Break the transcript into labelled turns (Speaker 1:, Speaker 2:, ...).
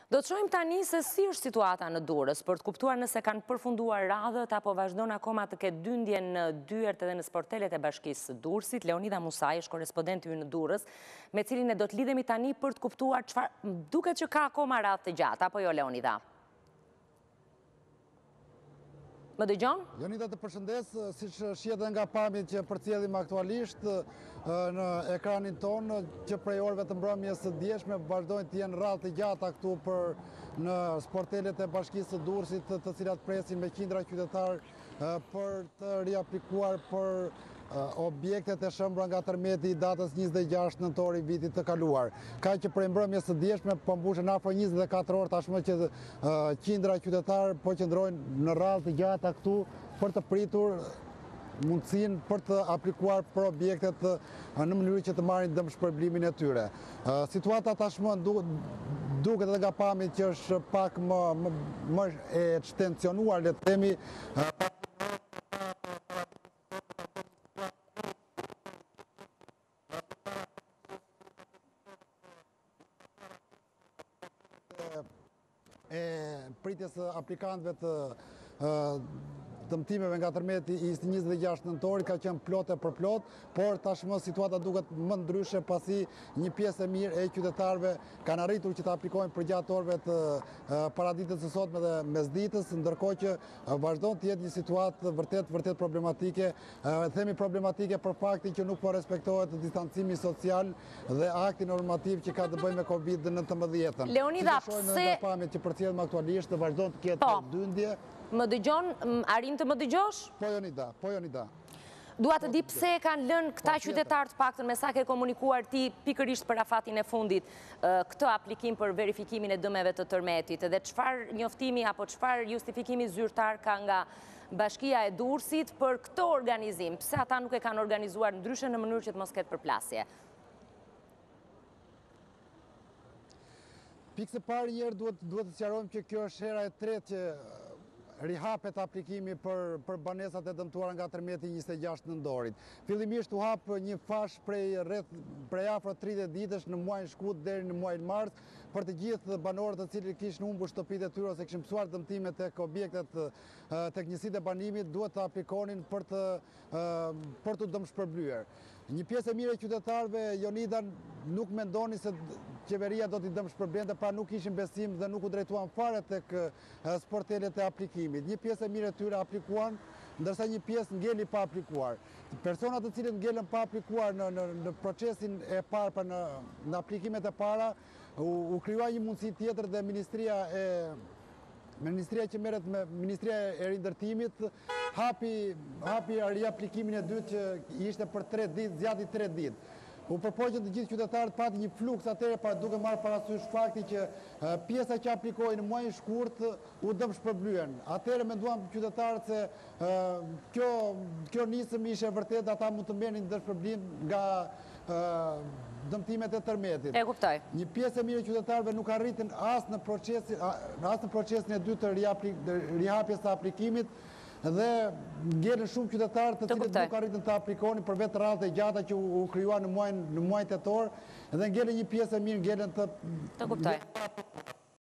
Speaker 1: Do të shohim tani se si është situata në Durrës, për të kuptuar nëse kanë përfunduar radhët apo vazhdon akoma të ketë dyndje në dyert edhe në sportelet e Bashkisë së Durrësit. Leonida Musaj është korrespondenti ynë në Durrës, me cilin e do të lidhemi tani për të kuptuar çfarë duket që ka akoma radhë të gjata, apo jo Leonida? Më dëgjon?
Speaker 2: Leonida, të përshëndes, siç shihet nga pamjet që përcjellim aktualisht në ekranin tonë, që prej orëve të mbrëmjes së djeshme vazhdojnë të jenë radhë të gjata këtu në sportelet e Bashkisë së Durrësit, të cilat presin me qindra qytetarë për të riaplikuar për objektet e shëmbura nga termeti i datës 26 nëntor i vitit të kaluar. Ka që prej mbrëmjes së djeshme po mbushen afër 24 orë tashmë që qindra qytetarë po qëndrojnë në radhë të gjata këtu për të pritur mundësinë për të aplikuar për objektet në mënyrë që të marrin dëmshpërblimin e tyre. Situata tashmë duket edhe nga pamjet që është pak më e tensionuar, le të themi, pritjes aplikantëve të dëmtimeve nga termeti i 26 nëntorit ka qenë plot e për plot, por tashmë situata duket më ndryshe pasi një pjesë e mirë e qytetarëve kanë arritur që të aplikojnë për gjatë orëve të paraditës së sotme dhe mesditës, ndërkohë që vazhdon të jetë një situatë vërtet problematike, themi problematike për faktin që nuk po respektohet distancimi social dhe akti normativ që ka të bëjë me COVID-19.
Speaker 1: Leonida,
Speaker 2: pse pamjet që përcjellim aktualisht vazhdon të ketë dyndje.
Speaker 1: Më dëgjon, arrin të më dëgjosh?
Speaker 2: Po Jonida.
Speaker 1: Dua të di pse kanë lënë këta qytetarë të paktën me sa ke komunikuar ti pikërisht për afatin e fundit këtë aplikim për verifikimin e dëmeve të termetit, dhe çfarë njoftimi apo çfarë justifikimi zyrtar ka nga Bashkia e Durrësit për këtë organizim? Pse ata nuk e kanë organizuar ndryshe në mënyrë që të mos ketë përplasje?
Speaker 2: Pikë së parë njerë duhet të sqarojmë që kjo është hera e tretë që rihapet aplikimi për banesat e dëmtuara nga termeti 26 nëntorit. Fillimisht u hap një fash prej afro 30 ditësh në muajin shkut deri në muajin mars për të gjithë banorët të cilët kishin humbur shtëpitë e tyre ose kishin mësuar dëmtime tek objektet tek njësitë e banimit, duhet të aplikonin për të dëmshpërblyer. Një pjesë e mirë e qytetarëve, Jonida, nuk mendoni se qeveria do t'i dëmshpërblente, pra nuk ishin besim dhe nuk u drejtuan fare tek sportelet e aplikimit. Një pjesë e mirë e tyre aplikuan, ndërsa një pjesë ngeli pa aplikuar. Personat të cilët ngelen pa aplikuar në procesin e parë, pra në aplikimet e para, u krijua një mundësi tjetër dhe Ministria që merret me Ministria e Rindërtimit hapi riaplikimin e dytë që ishte për 3 ditë, zgjati 3 ditë. U përpoqën të gjithë qytetarët pati një fluks atëherë, pra duke marrë parasysh fakti që pjesa që aplikoi në muajin shkurt u dëmshpërblyen. Atëherë menduan qytetarët se kjo nisëm ishte vërtet, ata mund të merrnin dëmshpërblim nga dëmtimet e termetit.
Speaker 1: E kuptoj.
Speaker 2: Një pjesë e mirë e qytetarëve nuk arritën as në procesin e dytë të rihapjes së aplikimit, dhe ngelen shumë qytetarë të cilët nuk arritën të aplikoni për vetë radhët e gjata që u krijua në muajin tetor, dhe ngelen një pjesë e mirë ngelen
Speaker 1: të kuptoj.